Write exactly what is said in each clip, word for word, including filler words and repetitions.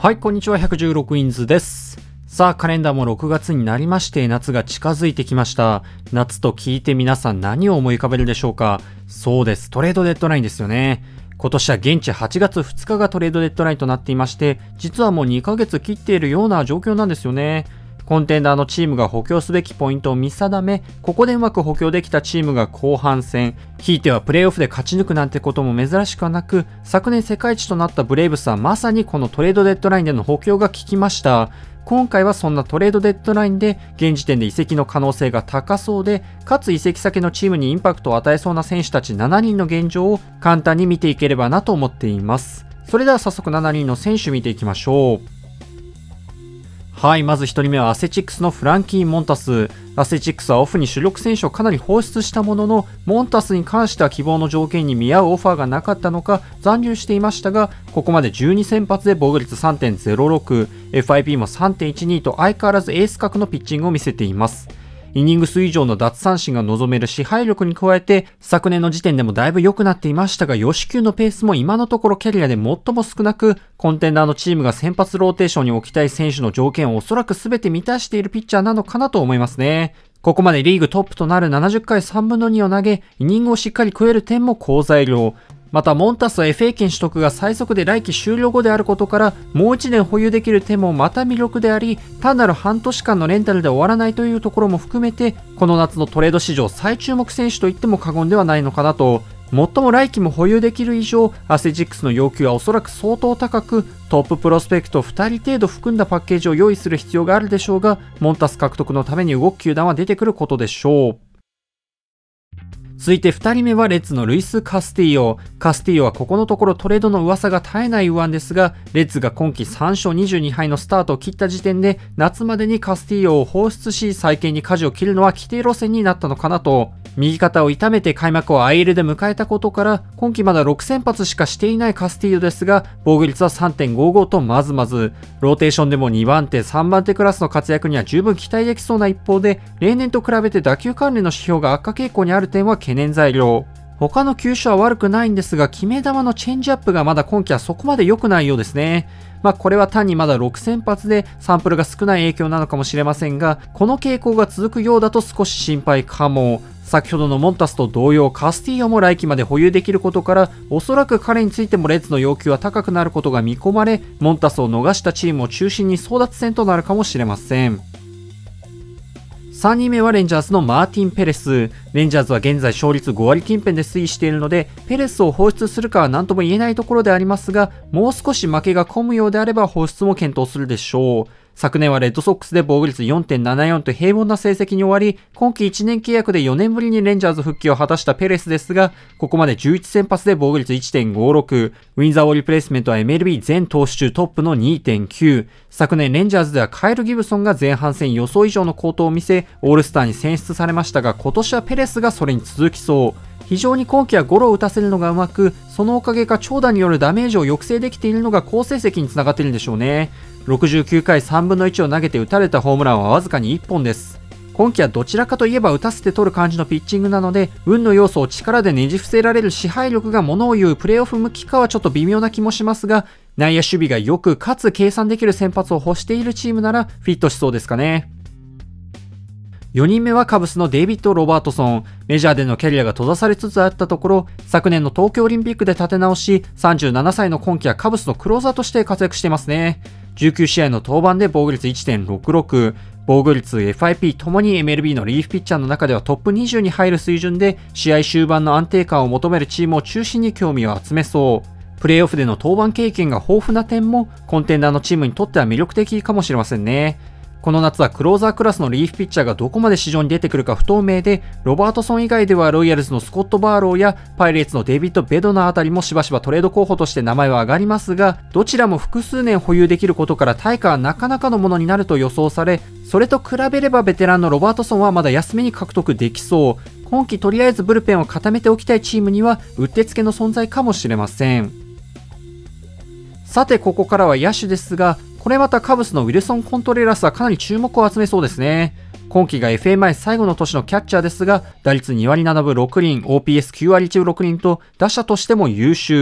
はい、こんにちは。ひゃくじゅうろくインズです。さあ、カレンダーもろくがつになりまして、夏が近づいてきました。夏と聞いて皆さん何を思い浮かべるでしょうか？そうです。トレードデッドラインですよね。今年は現地はちがつふつかがトレードデッドラインとなっていまして、実はもうにかげつ切っているような状況なんですよね。コンテンダーのチームが補強すべきポイントを見定め、ここでうまく補強できたチームが後半戦、ひいてはプレーオフで勝ち抜くなんてことも珍しくはなく、昨年世界一となったブレイブスはまさにこのトレードデッドラインでの補強が効きました。今回はそんなトレードデッドラインで現時点で移籍の可能性が高そうで、かつ移籍先のチームにインパクトを与えそうな選手たちしちにんの現状を簡単に見ていければなと思っています。それでは早速しちにんの選手見ていきましょう。はい、まずひとりめはアスレチックスのフランキー・モンタス。アスレチックスはオフに主力選手をかなり放出したものの、モンタスに関しては希望の条件に見合うオファーがなかったのか残留していましたが、ここまでじゅうにせんぱつで防御率 さんてんゼロろく、エフアイピー も さんてんいちに と相変わらずエース格のピッチングを見せています。イニング数以上の奪三振が望める支配力に加えて、昨年の時点でもだいぶ良くなっていましたが、ヨシキューのペースも今のところキャリアで最も少なく、コンテンダーのチームが先発ローテーションに置きたい選手の条件をおそらく全て満たしているピッチャーなのかなと思いますね。ここまでリーグトップとなるななじゅっかいさんぶんのにを投げ、イニングをしっかり食える点も好材料。またモンタスは エフエー 権取得が最速で来季終了後であることから、もういちねん保有できる点もまた魅力であり、単なる半年間のレンタルで終わらないというところも含めて、この夏のトレード市場最注目選手と言っても過言ではないのかなと。最も来季も保有できる以上、アスレチックスの要求はおそらく相当高く、トッププロスペクトふたり程度含んだパッケージを用意する必要があるでしょうが、モンタス獲得のために動く球団は出てくることでしょう。続いてふたりめはレッズのルイス・カスティーヨ。カスティーヨはここのところトレードの噂が絶えない右腕ですが、レッズが今季さんしょうにじゅうにはいのスタートを切った時点で、夏までにカスティーヨを放出し再建に舵を切るのは規定路線になったのかなと。右肩を痛めて開幕を アイエル で迎えたことから、今季まだろくせんぱつしかしていないカスティーヨですが、防御率は さんてんごご とまずまず、ローテーションでもにばんて、さんばんてクラスの活躍には十分期待できそうな一方で、例年と比べて打球関連の指標が悪化傾向にある点は懸念材料。他の球種は悪くないんですが、決め球のチェンジアップがまだ今季はそこまで良くないようですね。まあこれは単にまだろくせんぱつでサンプルが少ない影響なのかもしれませんが、この傾向が続くようだと少し心配かも。先ほどのモンタスと同様、カスティーヨも来季まで保有できることから、おそらく彼についてもレッズの要求は高くなることが見込まれ、モンタスを逃したチームを中心に争奪戦となるかもしれません。さんにんめはレンジャーズのマーティン・ペレス。レンジャーズは現在勝率ごわり近辺で推移しているので、ペレスを放出するかは何とも言えないところでありますが、もう少し負けが込むようであれば放出も検討するでしょう。昨年はレッドソックスで防御率 よんてんななよん と平凡な成績に終わり、今季いちねん契約でよねんぶりにレンジャーズ復帰を果たしたペレスですが、ここまでじゅういちせんぱつで防御率 いってんごろく、ウィンザーウォーリプレイスメントは エムエルビー 全投手中トップの にてんきゅう、昨年レンジャーズではカイル・ギブソンが前半戦予想以上の好投を見せ、オールスターに選出されましたが、今年はペレスがそれに続きそう。非常に今季はゴロを打たせるのがうまく、そのおかげか長打によるダメージを抑制できているのが好成績につながっているんでしょうね。ろくじゅうきゅうかいさんぶんのいちを投げて打たれたホームランはわずかにいっぽんです。今季はどちらかといえば打たせて取る感じのピッチングなので、運の要素を力でねじ伏せられる支配力が物を言うプレーオフ向きかはちょっと微妙な気もしますが、内野守備がよくかつ計算できる先発を欲しているチームならフィットしそうですかね。よにんめはカブスのデイビッド・ロバートソン。メジャーでのキャリアが閉ざされつつあったところ、昨年の東京オリンピックで立て直し、さんじゅうななさいの今季はカブスのクローザーとして活躍していますね。じゅうきゅうしあいの登板で防御率 いってんろくろく、防御率 エフアイピー ともに エムエルビー のリリーフピッチャーの中ではトップにじゅうに入る水準で、試合終盤の安定感を求めるチームを中心に興味を集めそう。プレーオフでの登板経験が豊富な点も、コンテンダーのチームにとっては魅力的かもしれませんね。この夏はクローザークラスのリリーフピッチャーがどこまで市場に出てくるか不透明で、ロバートソン以外ではロイヤルズのスコット・バーローやパイレーツのデイビッド・ベドナーあたりもしばしばトレード候補として名前は上がりますが、どちらも複数年保有できることから対価はなかなかのものになると予想され、それと比べればベテランのロバートソンはまだ安めに獲得できそう。今季とりあえずブルペンを固めておきたいチームにはうってつけの存在かもしれません。さてここからは野手ですが、これまたカブスのウィルソン・コントレラスはかなり注目を集めそうですね。今季が エフエー 前最後の年のキャッチャーですが、打率にわりななぶろくりん、オーピーエスきゅうわりいちぶろくりんと打者としても優秀。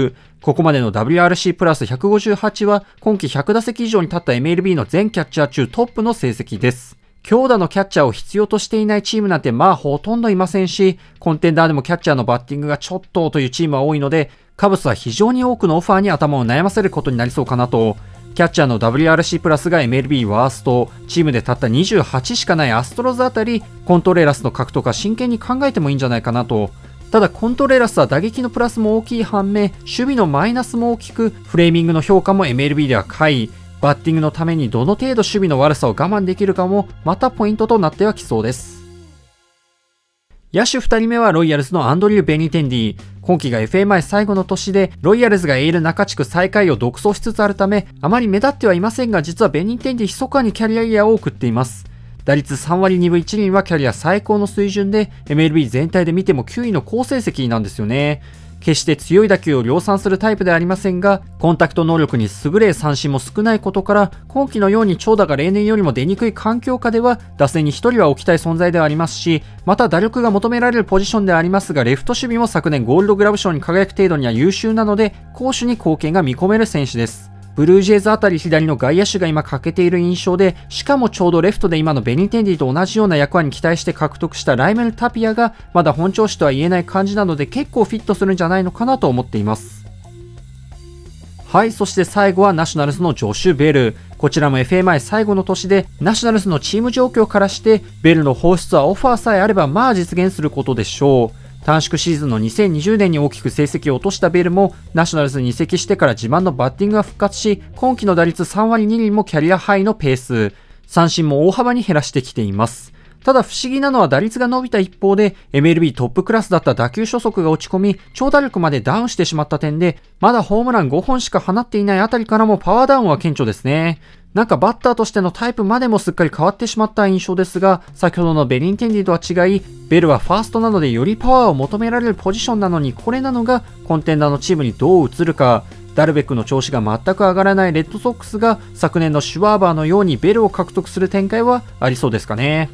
ここまでの ダブリューアールシー プラスひゃくごじゅうはちは今季ひゃく打席以上に立った エムエルビー の全キャッチャー中トップの成績です。強打のキャッチャーを必要としていないチームなんてまあほとんどいませんし、コンテンダーでもキャッチャーのバッティングがちょっとというチームは多いので、カブスは非常に多くのオファーに頭を悩ませることになりそうかなと。キャッチャーの ダブリューアールシー プラスが エムエルビー ワースト、チームでたったにじゅうはちしかないアストロズあたり、コントレーラスの獲得は真剣に考えてもいいんじゃないかなと。ただコントレーラスは打撃のプラスも大きい反面、守備のマイナスも大きく、フレーミングの評価も エムエルビー では下位、バッティングのためにどの程度守備の悪さを我慢できるかもまたポイントとなってはきそうです。野手ふたりめはロイヤルズのアンドリュー・ベニテンディ。今季が エフエー 前最後の年で、ロイヤルズがエール中地区最下位を独走しつつあるため、あまり目立ってはいませんが、実はベニテンディ密かにキャリアイヤーを送っています。打率さんわりにぶいちりんはキャリア最高の水準で、エムエルビー 全体で見てもきゅういの好成績なんですよね。決して強い打球を量産するタイプではありませんが、コンタクト能力に優れ三振も少ないことから、今季のように長打が例年よりも出にくい環境下では、打線にひとりは置きたい存在ではありますし、また打力が求められるポジションではありますが、レフト守備も昨年ゴールドグラブ賞に輝く程度には優秀なので、攻守に貢献が見込める選手です。ブルージェイズあたり左の外野手が今欠けている印象で、しかもちょうどレフトで今のベニテンディと同じような役割に期待して獲得したライメル・タピアがまだ本調子とは言えない感じなので結構フィットするんじゃないのかなと思っています。はい、そして最後はナショナルズのジョシュ・ベル。こちらも エフエー 前最後の年で、ナショナルズのチーム状況からして、ベルの放出はオファーさえあればまあ実現することでしょう。短縮シーズンのにせんにじゅうねんに大きく成績を落としたベルも、ナショナルズに移籍してから自慢のバッティングが復活し、今季の打率さんわりにりんもキャリアハイのペース、三振も大幅に減らしてきています。ただ不思議なのは打率が伸びた一方で、エムエルビー トップクラスだった打球初速が落ち込み、長打力までダウンしてしまった点で、まだホームランごほんしか放っていないあたりからもパワーダウンは顕著ですね。なんかバッターとしてのタイプまでもすっかり変わってしまった印象ですが、先ほどのベリンテンディとは違い、ベルはファーストなのでよりパワーを求められるポジションなのに、これなのがコンテンダーのチームにどう映るか。ダルベックの調子が全く上がらないレッドソックスが昨年のシュワーバーのようにベルを獲得する展開はありそうですかね。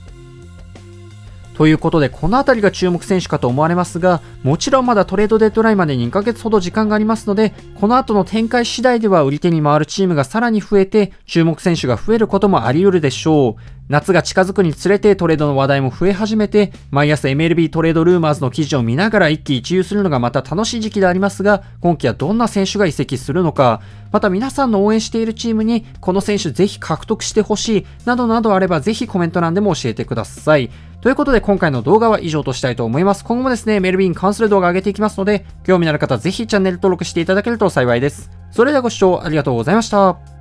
ということで、この辺りが注目選手かと思われますが、もちろんまだトレードデッドラインまでにかげつほど時間がありますので、この後の展開次第では売り手に回るチームがさらに増えて、注目選手が増えることもあり得るでしょう。夏が近づくにつれてトレードの話題も増え始めて、毎朝 エムエルビー トレードルーマーズの記事を見ながら一喜一憂するのがまた楽しい時期でありますが、今季はどんな選手が移籍するのか、また皆さんの応援しているチームにこの選手ぜひ獲得してほしいなどなどあればぜひコメント欄でも教えてください。ということで今回の動画は以上としたいと思います。今後もですね、エムエルビー に関する動画を上げていきますので、興味のある方ぜひチャンネル登録していただけると幸いです。それではご視聴ありがとうございました。